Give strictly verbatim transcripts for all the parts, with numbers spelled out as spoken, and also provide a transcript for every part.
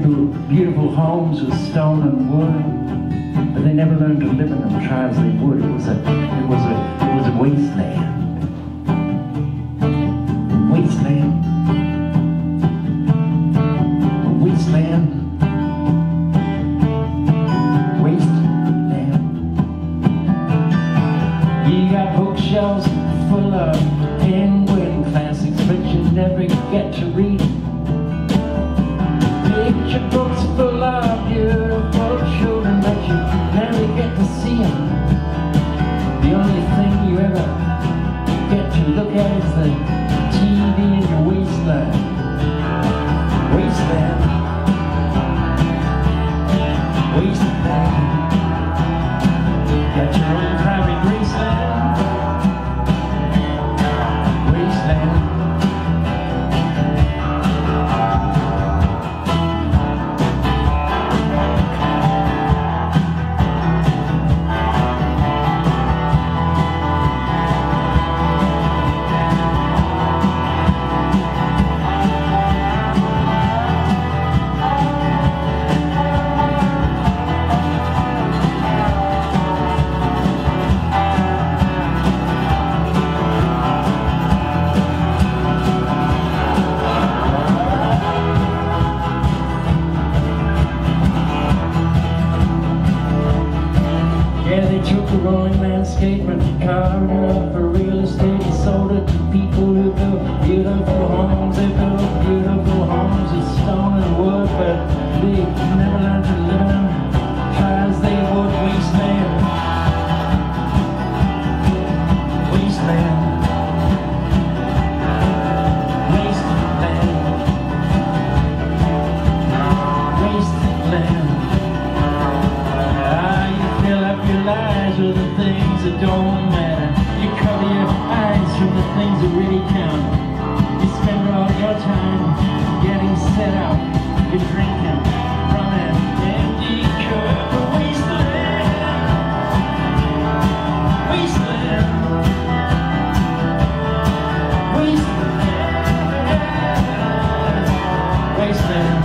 to beautiful homes with stone and wood, but they never learned to live in them, try as they would. It was a, it was a, it was a wasteland. Wasteland. A wasteland. Wasteland. You got bookshelves full of Penguin classics, but you never get to read. Picture books full of beautiful children, but you never get to see them. The only thing you ever get to look at is the T V in your wasteland. Wasteland. Wasteland. Got your own private wasteland. Wasteland. The rolling landscape and carved it up for real estate. He sold it to people who built beautiful homes. They built beautiful homes of stone and wood, but they never learned to live in them, try as they would. Wasteland. Wasteland. Wasteland. Wasteland. With the things that don't matter. You cover your eyes from the things that really count. You spend all your time getting set out. You're drinking from an empty cup of wasteland. Wasteland. Wasteland. Wasteland.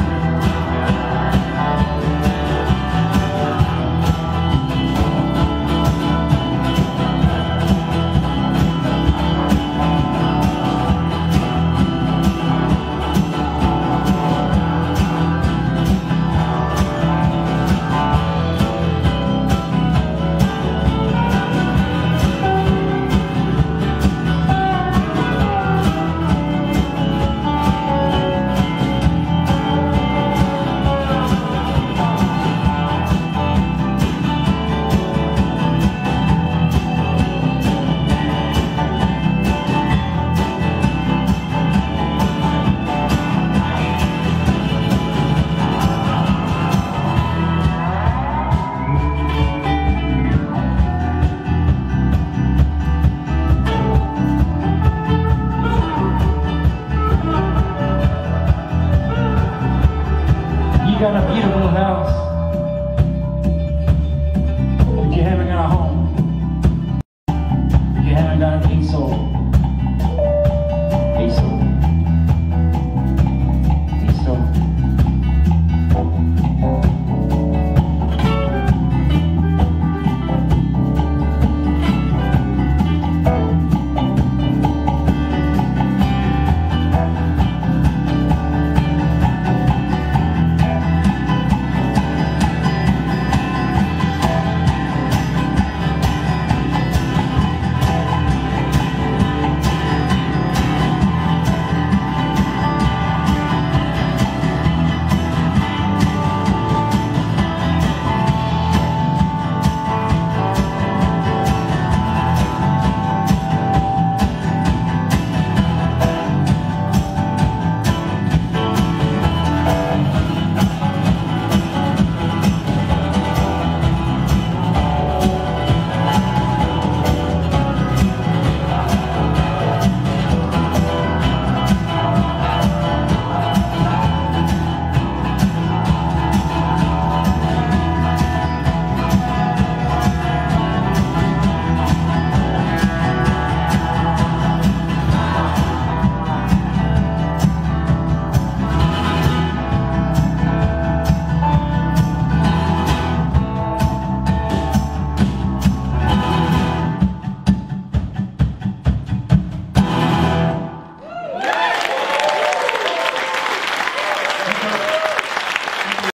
You got a beautiful house.